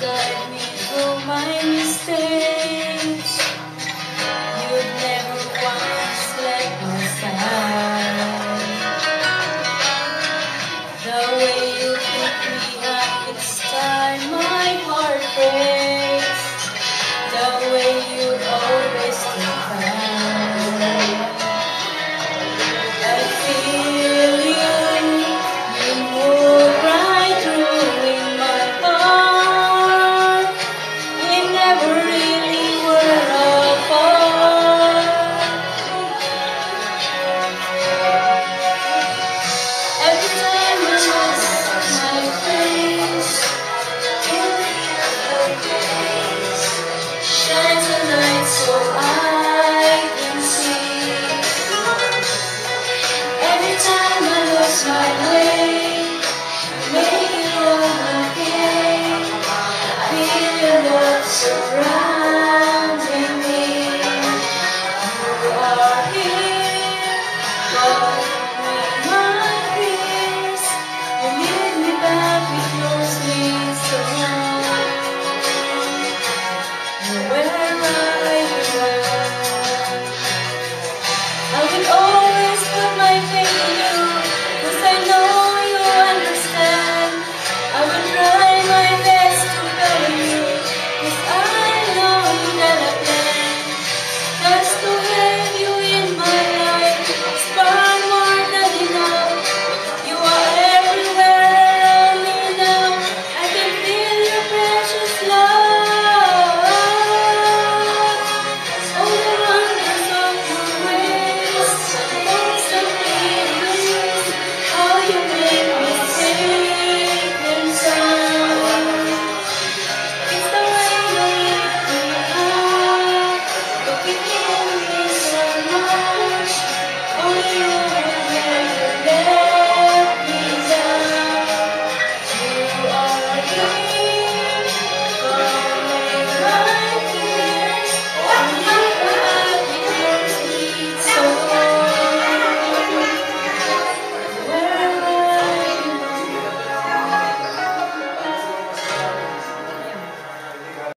guide me through my mistakes. You'd never once let me side. The way you pick me up each time my heart breaks. The way you always take time. I feel you move right through in my heart. We never really were apart. Every time I look my face, shines a light so I can see. Every time I lose my way, make it all okay. Feel your love surround.